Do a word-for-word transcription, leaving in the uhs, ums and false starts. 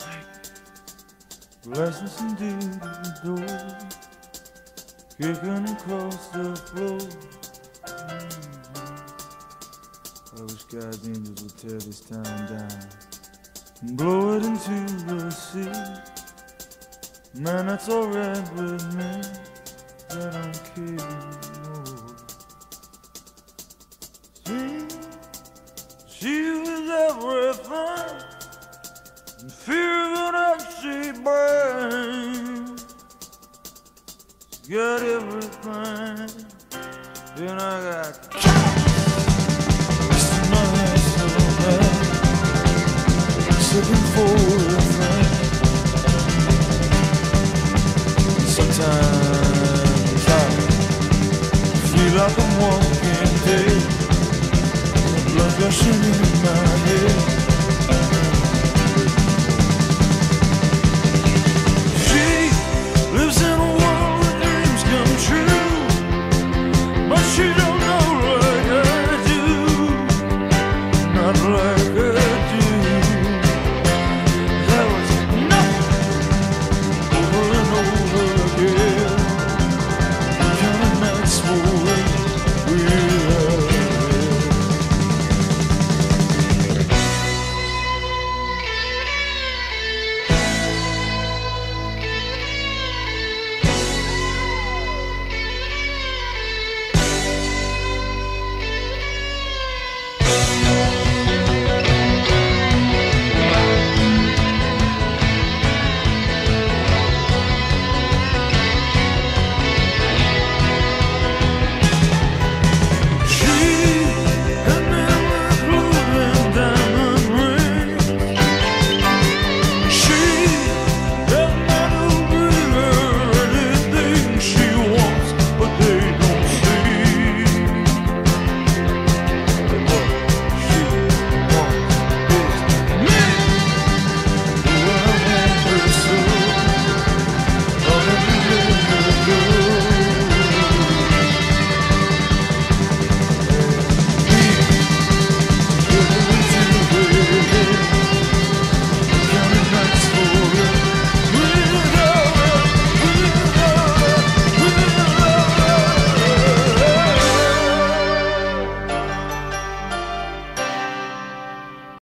Blessings indeed adore, kicking across the floor. I wish God's angels would tear this town down and blow it into the sea. Man, that's alright with me, I don't care anymore. See, she was everything, and fear that she brings. She got everything, then I got wasting my life so bad, looking for a friend. Sometimes I feel like I'm walking dead, the blood rushing in my head. She lives in a world where dreams come true, but she don't know like I do, not like I do.